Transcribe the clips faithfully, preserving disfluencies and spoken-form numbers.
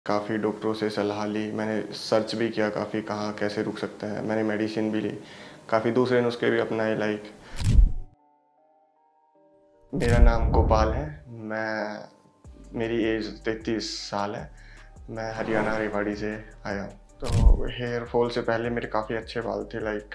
काफ़ी डॉक्टरों से सलाह ली, मैंने सर्च भी किया काफ़ी कहाँ कैसे रुक सकते हैं, मैंने मेडिसिन भी ली, काफ़ी दूसरे नुस्खे भी अपनाए लाइक। मेरा नाम गोपाल है, मैं मेरी एज तैंतीस साल है, मैं हरियाणा रेवाड़ी से आया हूँ। तो हेयर फॉल से पहले मेरे काफ़ी अच्छे बाल थे लाइक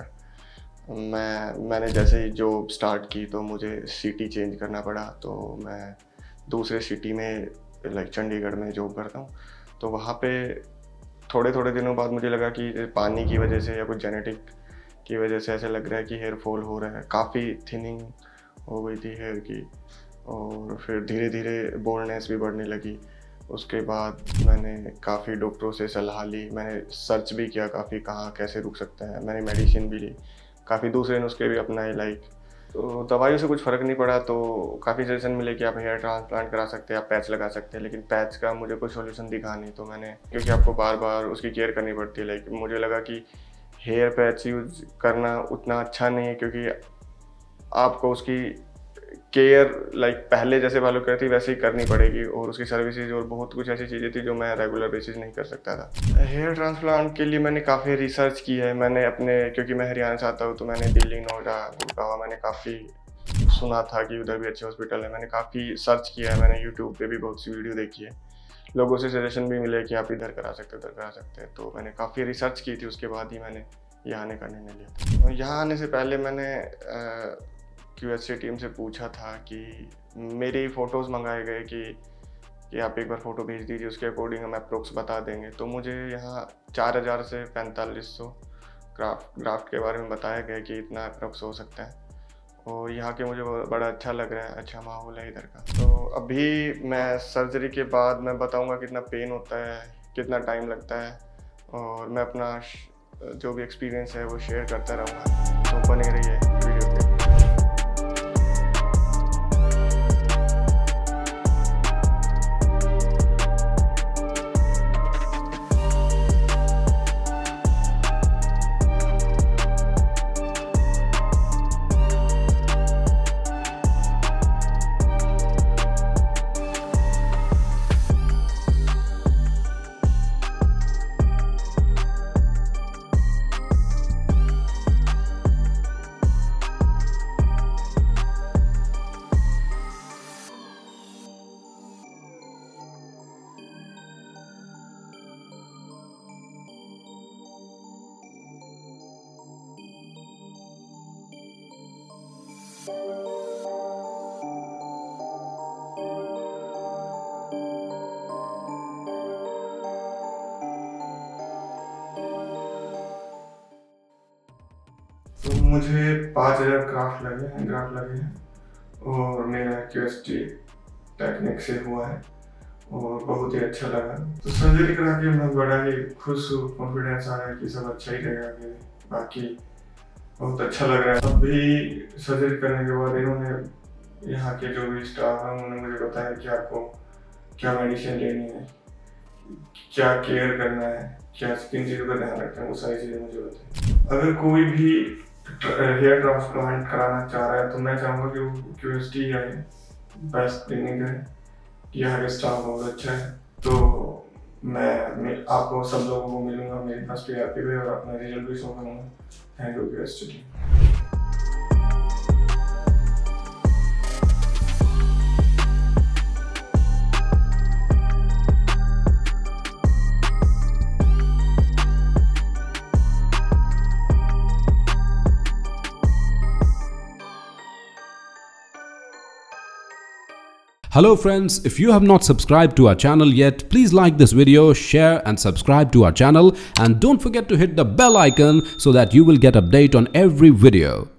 मैं मैंने जैसे ही जॉब स्टार्ट की तो मुझे सिटी चेंज करना पड़ा, तो मैं दूसरे सिटी में लाइक चंडीगढ़ में जॉब करता हूँ। तो वहाँ पे थोड़े थोड़े दिनों बाद मुझे लगा कि पानी की वजह से या कुछ जेनेटिक की वजह से ऐसे लग रहा है कि हेयर फॉल हो रहा है, काफ़ी थिनिंग हो गई थी हेयर की और फिर धीरे धीरे बोल्डनेस भी बढ़ने लगी। उसके बाद मैंने काफ़ी डॉक्टरों से सलाह ली, मैंने सर्च भी किया काफ़ी कहाँ कैसे रुक सकते हैं, मैंने मेडिसिन भी ली, काफ़ी दूसरे नुस्खे भी अपनाए लाइक। तो दवाइयों से कुछ फ़र्क नहीं पड़ा तो काफ़ी सजेशन मिले कि आप हेयर ट्रांसप्लांट करा सकते हैं, आप पैच लगा सकते हैं, लेकिन पैच का मुझे कोई सॉल्यूशन दिखा नहीं। तो मैंने क्योंकि आपको बार बार उसकी केयर करनी पड़ती है लाइक मुझे लगा कि हेयर पैच यूज़ करना उतना अच्छा नहीं है, क्योंकि आपको उसकी केयर लाइक पहले जैसे बालों की थी वैसे ही करनी पड़ेगी और उसकी सर्विसेज और बहुत कुछ ऐसी चीज़ें थी जो मैं रेगुलर बेसिस नहीं कर सकता था। हेयर ट्रांसप्लांट के लिए मैंने काफ़ी रिसर्च की है, मैंने अपने क्योंकि मैं हरियाणा से आता हूँ तो मैंने दिल्ली, नोएडा, गुड़गांव मैंने काफ़ी सुना था कि उधर भी अच्छे हॉस्पिटल है, मैंने काफ़ी सर्च किया है, मैंने यूट्यूब पे भी बहुत सी वीडियो देखी है, लोगों से सजेशन भी मिले कि आप इधर करा सकते हो उधर करा सकते हैं। तो मैंने काफ़ी रिसर्च की थी, उसके बाद ही मैंने यहाँ आने का निर्णय लिया था। यहाँ आने से पहले मैंने क्यूएससी टीम से पूछा था कि मेरी फ़ोटोज़ मंगाए गए कि कि आप एक बार फ़ोटो भेज दीजिए, उसके अकॉर्डिंग हम अप्रोक्स बता देंगे। तो मुझे यहाँ चार हज़ार से पैंतालीस सौ ग्राफ्ट ग्राफ्ट के बारे में बताया गया कि इतना अप्रोक्स हो सकता है और यहाँ के मुझे बड़ा अच्छा लग रहा है, अच्छा माहौल है इधर का। तो अभी मैं सर्जरी के बाद मैं बताऊँगा कितना पेन होता है, कितना टाइम लगता है और मैं अपना जो भी एक्सपीरियंस है वो शेयर करता रहूँगा। तो बने रहिए वीडियो पे। तो मुझे पाँच हज़ार ग्राफ्ट लगे हैं ग्राफ्ट लगे हैं और मेरा क्यूएसटी टेक्निक से हुआ है और बहुत ही अच्छा लगा। तो सर्जरी करा के मैं बड़ा ही खुश हूँ, कॉन्फिडेंस आ रहा है कि सब अच्छा ही रहेगा आगे, बाकी बहुत अच्छा लग रहा है। अभी सर्जरी करने के बाद इन्होंने यहाँ के जो भी स्टाफ हैं उन्होंने मुझे बताया कि आपको क्या मेडिसिन लेनी है, क्या केयर करना है, क्या किन चीज़ों का ध्यान रखना है, वो सारी चीज़ें मुझे बताई। अगर कोई भी हेयर ट्रांसप्लांट कराना चाह रहा है तो मैं चाहूँगा कि वो क्यूएसटी आए, बेस्ट क्लिनिक है, यहाँ का स्टाफ बहुत अच्छा है। तो मैं, मैं आपको सब लोगों को मिलूंगा मेरे पास टीआरपी पे और अपना रिजल्ट भी शो करूँगा। Thank you QST. Hello friends, if you have not subscribed to our channel yet, please like this video, share and subscribe to our channel, and don't forget to hit the bell icon so that you will get update on every video.